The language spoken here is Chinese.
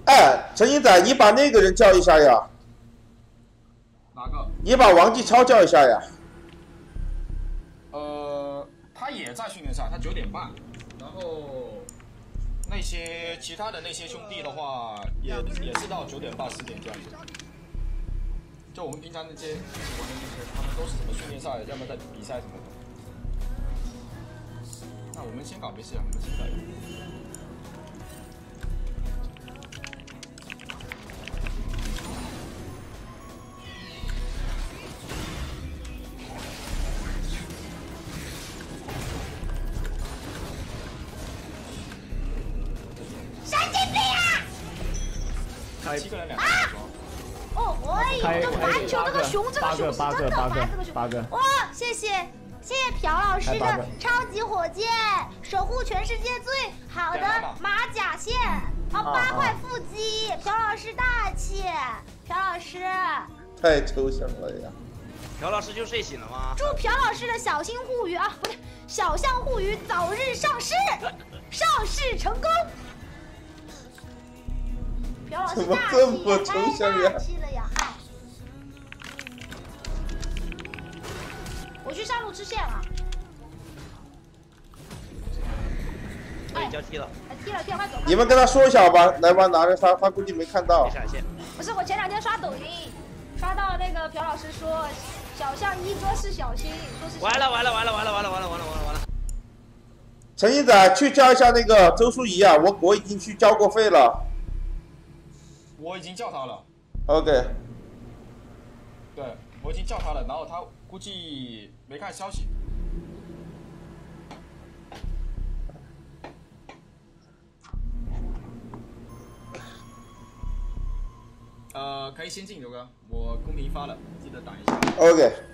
哎，陈英仔，你把那个人叫一下呀。 哪个？ 你把王继超叫一下呀。 他也在训练赛，他9点半。然后那些其他的那些兄弟的话，也是到9点半10点这样子。就我们平常那些喜欢的那些，他们都是什么训练赛，要么在比赛什么的。那我们先搞没事啊，我们先搞。 神经病啊 ！7个人2个人装。 哦，哎，这篮球这个熊，这个熊是真的烦，这个熊。哇，谢谢朴老师的超级火箭，守护全世界最好的马甲线，好8块腹肌，朴老师大气，朴老师。 太抽象了呀！ 朴老师就睡醒了吗？ 祝朴老师的小心护鱼啊，不对，小象护鱼早日上市，上市成功。朴老师怎么这么抽象呀？ 大气了呀！哎，我去上路吃线了。 可以交替了。 踢了，快走！ 你们跟他说一下吧，来吧，拿着他估计没看到。 不是，我前2天刷抖音，刷到那个朴老师说小象一哥是小新，说是。 完了！ 陈一仔，去叫一下那个周淑怡啊，我已经去交过费了。 我已经叫他了。 OK。 对，我已经叫他了，然后他估计没看消息。可以先进，刘哥，我公屏发了，记得打一下。 OK。